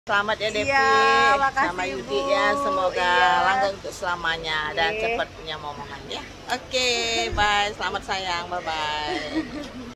Selamat ya Devi, Iya, makasih, sama Yudi Bu. ya. Semoga Iya. langgeng untuk selamanya dan Oke. cepat punya momongan ya. Oke, bye. Selamat sayang, bye bye.